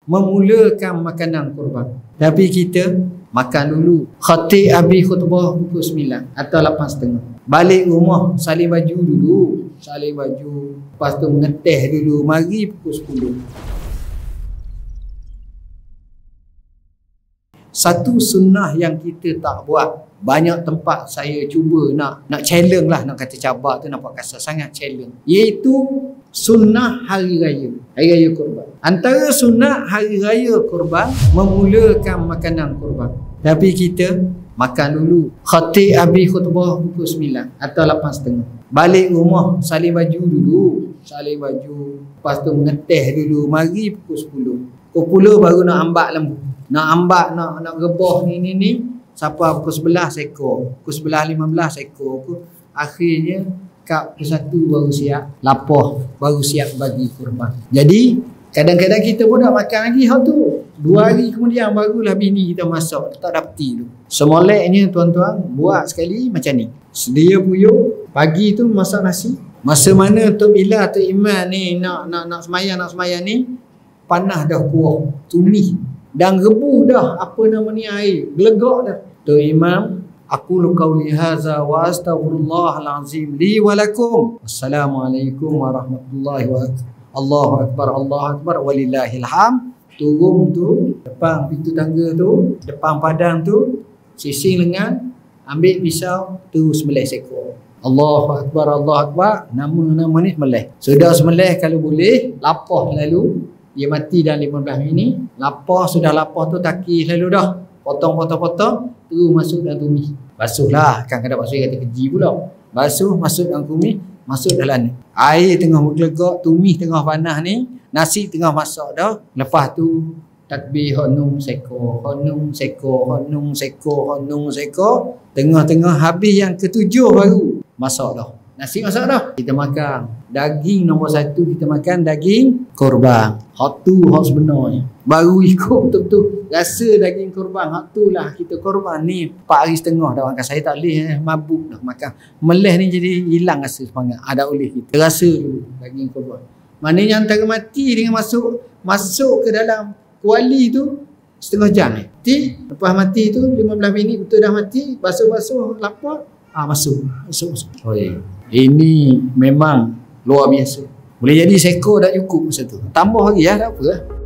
memulakan makanan kurban. Tapi kita makan dulu. Khatib habis khutbah pukul 9 atau 8.30. Balik rumah salin baju dulu. Salin baju. Lepas tu mengeteh dulu. Mari pukul 10. Satu sunnah yang kita tak buat. Banyak tempat saya cuba nak challenge lah, nak kata cabar tu nampak kasar sangat, challenge. Iaitu sunnah hari raya. Hari raya kurban. Antara sunnah hari raya kurban memulakan makanan kurban. Tapi kita makan dulu. Khatib habis khutbah pukul 9 atau 8.30. Balik rumah salin baju dulu. Salin baju. Lepas tu mengeteh dulu. Mari pukul 10. Pukul 10 baru nak ambak lembu. Nak ambak, nak rebah ni. Sampai pukul 11 ekor. Pukul 11.15 ekor. Akhirnya kat pukul 1 baru siap. Lapah baru siap bagi kurban. Jadi kadang-kadang kita pun nak makan lagi hal tu. 2 hari kemudian barulah bini kita masak. Tak dapati tu. Semoleknya tuan-tuan buat sekali macam ni. Sedia puyuh. Pagi tu masak nasi. Masa mana Tok Bilal, Tok Iman ni nak semayang ni, panah dah kuah. Tumis. Dan rebu dah air. Gelegak dah. Tok Imam, aku qauli hadza wa astaghfirullahalazim li wa lakum. Assalamualaikum warahmatullahi wabarakatuh. Allahu akbar walillahil hamd. Turun tu depan pintu tangga tu, depan padang tu, sising lengan, ambil pisau, terus sembelih seekor. Allahu akbar. Nama ni sembelih. Sudah sembelih kalau boleh, lapah lalu. Dia mati dalam 15 minit. Sudah lapah tu taki lalu dah. Potong, terus masuk dalam tumis. Basuhlah. Kadang-kadang basuh kata keji pula. Basuh, masuk dalam tumis, masuk dalam ni. Air tengah bergelegak, tumis tengah panas ni. Nasi tengah masak dah. Lepas tu takbir honung seko. Tengah-tengah habis yang ketujuh baru masak dah. Nasi masak dah. Kita makan. Daging nombor 1 kita makan daging korban. Hak tu hak sebenarnya. Baru ikut betul-betul rasa daging korban. Hak tu lah kita korban ni 4 hari setengah dah makan. Saya tak boleh mabuk dah makan. Meleh ni jadi hilang rasa semangat. Ada oleh kita. Rasa dulu daging korban. Maknanya antara mati dengan masuk ke dalam kuali tu setengah jam ni. Lepas mati tu 15 minit betul dah mati. Basuh-basuh lapar. Masuk. Oh ya. Ini memang luar biasa. Boleh jadi seekor dah cukup masa tu. Tambah lagi tak apa lah.